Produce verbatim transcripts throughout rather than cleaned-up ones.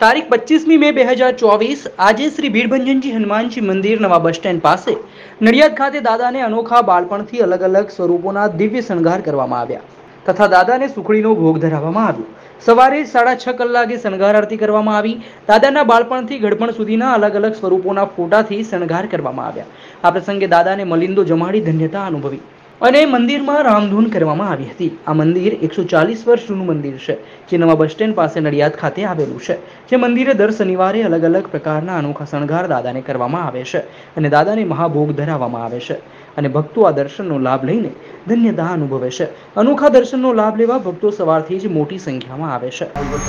તારીખ પચીસમી મે બે હજાર ચોવીસ આજે શ્રી ભીડભંજનજી હનુમાનજી મંદિર નવા બસ સ્ટેન્ડ પાસે નડિયાદ ખાતે દાદાને અનોખા બાળપણથી અલગ અલગ સ્વરૂપોના દિવ્ય શણગાર કરવામાં આવ્યા તથા દાદાને સુખડીનો ભોગ ધરાવવામાં આવ્યો। સવારે સાડા છ કલાકે શણગાર આરતી કરવામાં આવી। દાદાના બાળપણથી ગડપણ સુધીના અલગ અલગ સ્વરૂપોના ફોટાથી શણગાર કરવામાં આવ્યા। આ પ્રસંગે દાદાને મલિંદો જમાડી ધન્યતા અનુભવી અને મંદિરમાં રામધૂન કરવામાં આવી હતી। આ મંદિર એકસો ચાલીસ વર્ષ જૂનું મંદિર છે જે નવા બસ સ્ટેન્ડ પાસે નડિયાદ ખાતે આવેલું છે। જે મંદિરે દર શનિવારે અલગ અલગ પ્રકારના અનોખા શણગાર દાદાને કરવામાં આવે છે અને દાદાને મહાભોગ ધરાવવામાં આવે છે અને ભક્તો આ દર્શનનો લાભ લઈને ધન્યતા અનુભવે છે। અનોખા દર્શનનો લાભ લેવા ભક્તો સવારથી જ મોટી સંખ્યામાં આવે છે।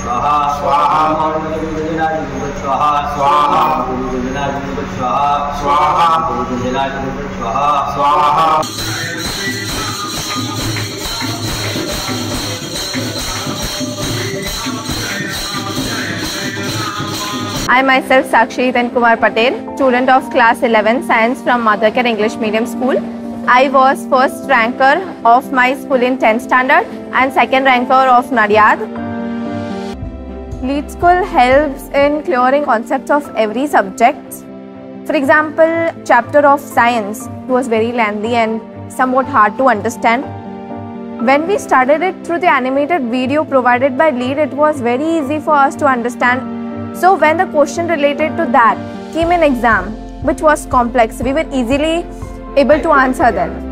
I myself Sakshi Then Kumar Patel, student of class eleven science from Mothercare English Medium School. I was first ranker of my school in tenth standard and second ranker of Nadiad. Lead School helps in clearing concepts of every subject. For example, chapter of science was very lengthy and somewhat hard to understand. When we studied it through the animated video provided by Lead, it was very easy for us to understand. So when the question related to that came in exam, which was complex, we were easily able to answer them.